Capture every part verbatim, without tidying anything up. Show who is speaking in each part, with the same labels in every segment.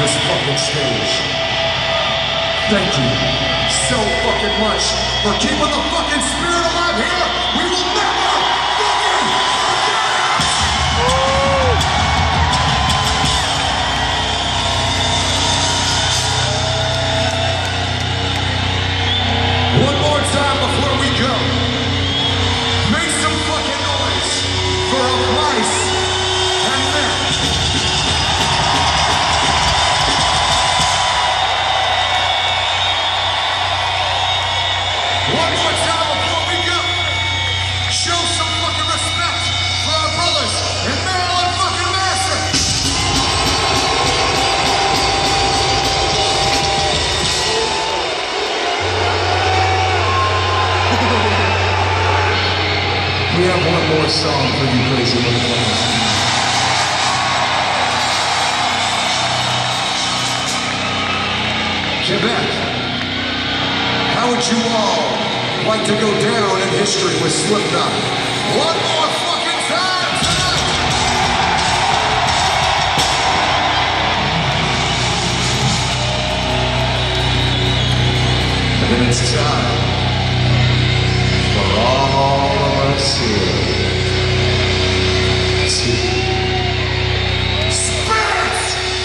Speaker 1: this fucking stage. Thank you so fucking much for keeping the fucking spirit alive here. We will never fucking forget it! One more time before we go. Make some fucking noise for a Christ and men. One more time before we go. Show some fucking respect for our brothers in Maryland fucking Manson. We have one more song for you crazy motherfuckers. Quebec, how would you all like to go down in history with Slipknot? One more fucking time tonight! And then it's time for all of us here to Spirits!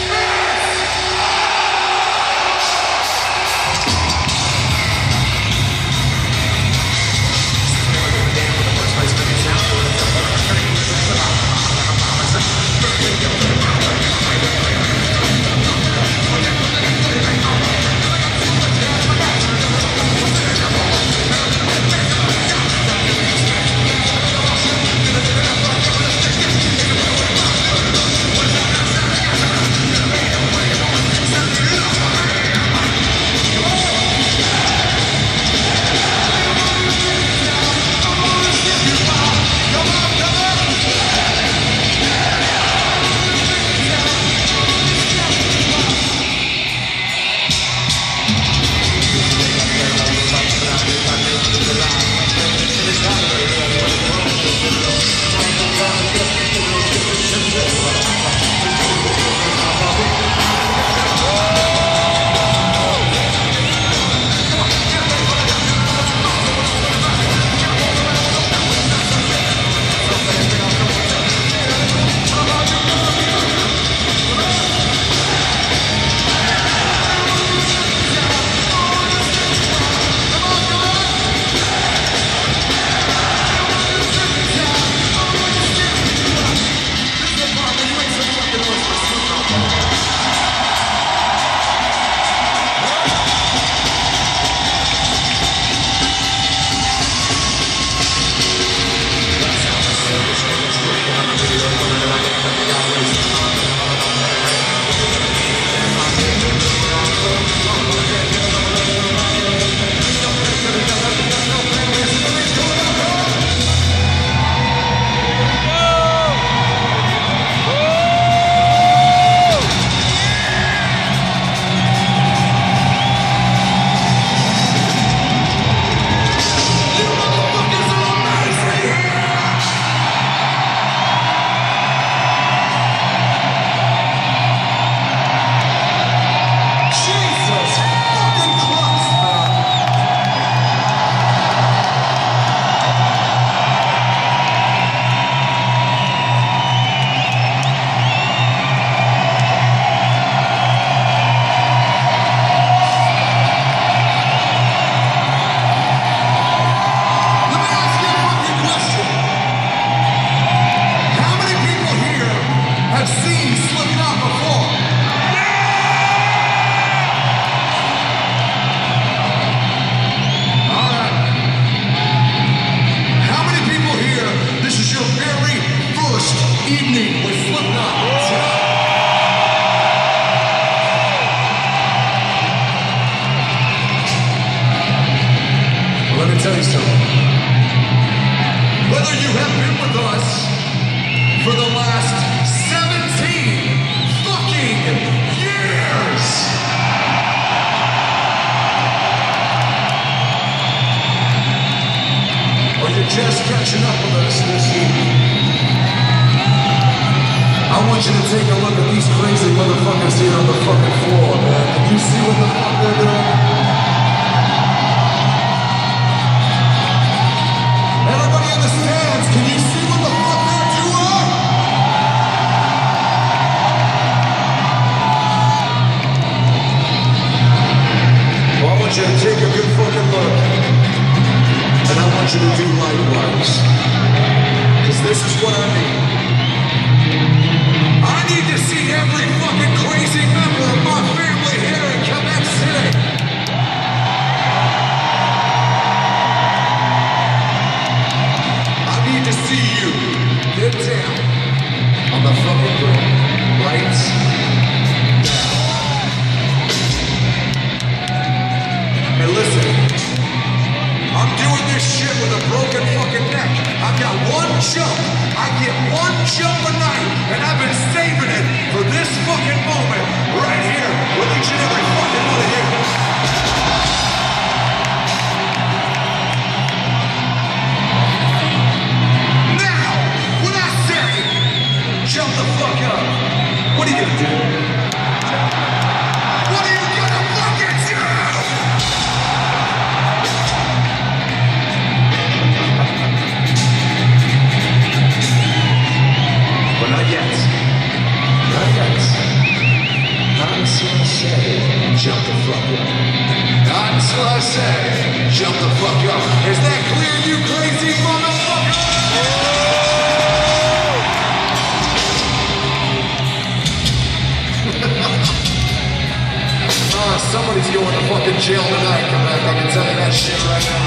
Speaker 1: Evening with Slipknot. Well, let me tell you something. Whether you have been with us for the last seventeen fucking years, or you're just catching up with us this evening, I want you to take a look at these crazy motherfuckers here on the fucking floor, man. Can you see what the fuck they're doing? Everybody in the stands, can you see what the fuck they're doing? Well, I want you to take a good fucking look. And I want you to do likewise. Because this is what I mean. I need to see every fucking crazy member of my family here in Quebec City. I need to see you get down on the fucking ground right now. Hey, listen. I'm doing this shit with a broken fucking neck. I've got one jump. I get one jump a night, and I've been saving it for this fucking moment right here with each and every fucking one of you. Now, when I say jump the fuck up, what are you gonna do? What are you gonna fucking do? But not yet. Not yet. Not until I say, jump the fuck up. Not until I say, jump the fuck up. Is that clear, you crazy motherfucker? Oh, somebody's going to fucking jail tonight. Come back, I can tell you that shit right now.